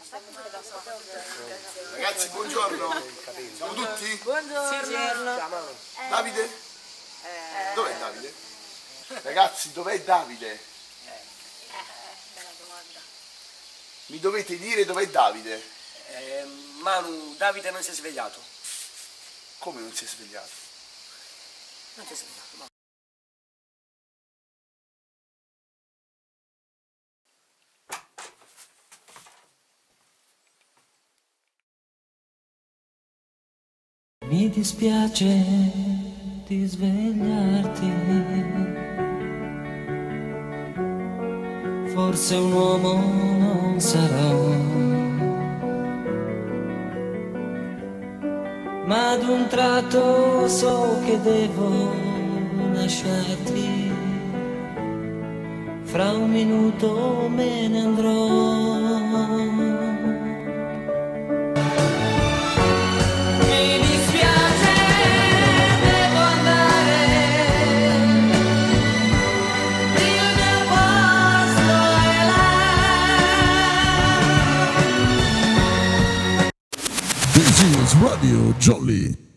Ragazzi, buongiorno. Siamo tutti? Buongiorno. Davide? Dov'è Davide? Ragazzi, dov'è Davide? Bella domanda. Mi dovete dire dov'è Davide? Manu, Davide non si è svegliato. Come non si è svegliato? Non si è svegliato, no. Mi dispiace di svegliarti, forse un uomo non sarò, ma ad un tratto so che devo lasciarti, fra un minuto me ne andrò. This is Radio Jolly.